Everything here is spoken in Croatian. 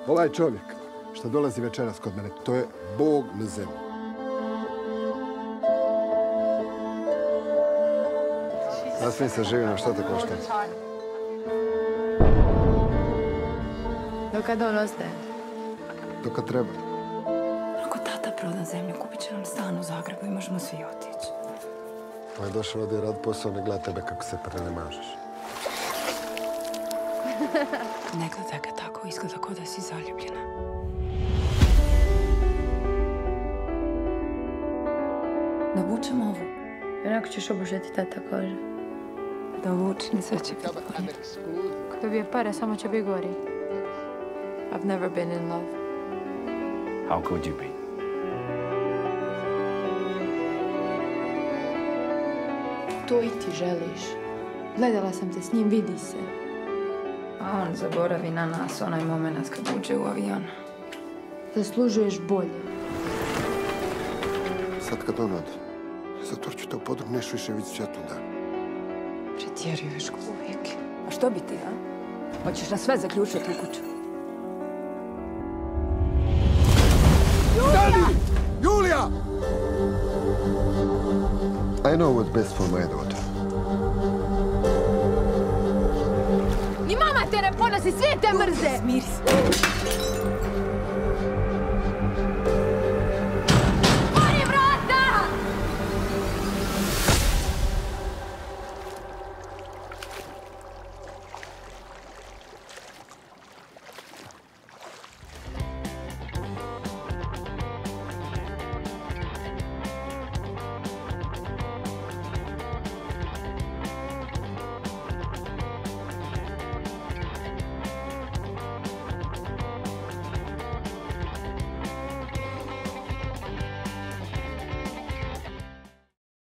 Ovaj čovjek što dolazi večeras kod mene, to je Bog na zemlji. Sasvim se živim, šta te košta? Do kad on ostaje? Do kad treba. Ako tata proda zemlju, kupit će nam stan u Zagrebu i možemo svi otići. On je došao ovdje rad posao, ne gleda tebe kako se prenemažeš. Ne gleda ga tako, izgleda kao da si zaljubljena. Da vučem ovu. Onako ćeš obožeti tata kože. Da vučem, sve će biti bolje. Ko dobije pare, samo će biti gori. I've never been in love. How could you be? To i ti želiš. Gledala sam te s njim, vidi se. A on zaboravi na nas onaj moment kad uđe u avion. Zaslužuješ bolje. Sad kad on ode, zatvorit ću te u podrum, neš više vidjeti svjetlu dan. Pretjeruješ ko uvijek. A što bi ti, a? Hoćeš nas sve zaključati u kuću? Stani! Julija! I know what's best for my daughter. Ni mama te ne ponosi, svi te mrze! Smiri se.